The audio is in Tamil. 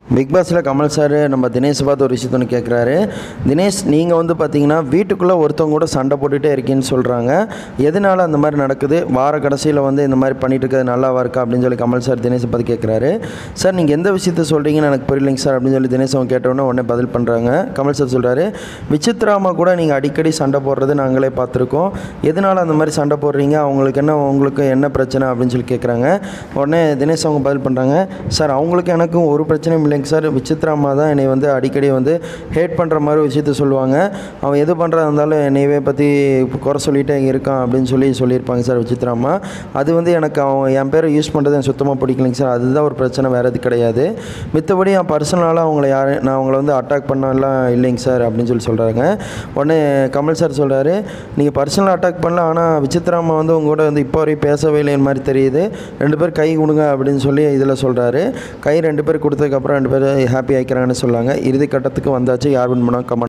பிக் பாஸில் கமல் சார் நம்ம தினேஷ் பார்த்து ஒரு விஷயத்த ஒன்று கேட்குறாரு. தினேஷ், நீங்கள் வந்து பார்த்தீங்கன்னா வீட்டுக்குள்ளே ஒருத்தவங்க கூட சண்டை போட்டுகிட்டே இருக்கீங்கன்னு சொல்கிறாங்க. எதனால் அந்த மாதிரி நடக்குது? வார கடைசியில் வந்து இந்த மாதிரி பண்ணிட்டு இருக்கிறது நல்லாவா இருக்கா அப்படின்னு சொல்லி கமல் சார் தினேஷை பார்த்து கேட்குறாரு. சார், நீங்கள் எந்த விஷயத்த சொல்கிறீங்கன்னு எனக்கு புரியலைங்க சார் அப்படின்னு சொல்லி தினேஷ் அவங்க கேட்டவுடனே உடனே பதில் பண்ணுறாங்க. கமல் சார் சொல்கிறாரு, விசித்ராமா கூட நீங்கள் அடிக்கடி சண்டை போடுறது நாங்களே பார்த்துருக்கோம். எதனால் அந்த மாதிரி சண்டை போடுறீங்க? உங்களுக்கு என்ன பிரச்சனை அப்படின்னு சொல்லி கேட்குறாங்க. உடனே தினேஷ் அவங்க பதில் பண்ணுறாங்க, சார் அவங்களுக்கு எனக்கும் ஒரு பிரச்சனையும் இல்லைங்க சார். விசித்ராமா தான் என்னை வந்து அடிக்கடி வந்து ஹேட் பண்ணுற மாதிரி விஷயத்த சொல்லுவாங்க. அவன் எது பண்ணுறதா இருந்தாலும் என்னையவே பற்றி குறை சொல்லிகிட்டே இருக்கான் அப்படின்னு சொல்லியிருப்பாங்க சார் விசித்ராமா. அது வந்து எனக்கு அவன் என் பேரை யூஸ் பண்ணுறது எனக்கு சுத்தமாக பிடிக்கலைங்க சார். அதுதான் ஒரு பிரச்சனை, வேறு எது கிடையாது. மித்தபடி என் பர்சனலாக நான் அவங்கள வந்து அட்டாக் பண்ணலாம் இல்லைங்க சார் அப்படின்னு சொல்கிறாங்க. உடனே கமல் சார் சொல்கிறாரு, நீங்கள் பர்சனலாக அட்டாக் பண்ணலாம், ஆனால் விசித்ராமா வந்து உங்க கூட வந்து இப்போ வரையும் பேசவே இல்லைன்னு மாதிரி தெரியுது. 2 பேர் கை கொடுங்க அப்படின்னு சொல்லி இதில் சொல்கிறாரு. கை 2 பேர் கொடுத்ததுக்கப்புறம் 2 பேர் ஹாப்பி ஆகிக்கிறாங்கன்னு சொல்லாங்க. இறுதி கட்டத்துக்கு வந்தாச்சு. யார் வின் பண்ணால் கமெண்ட்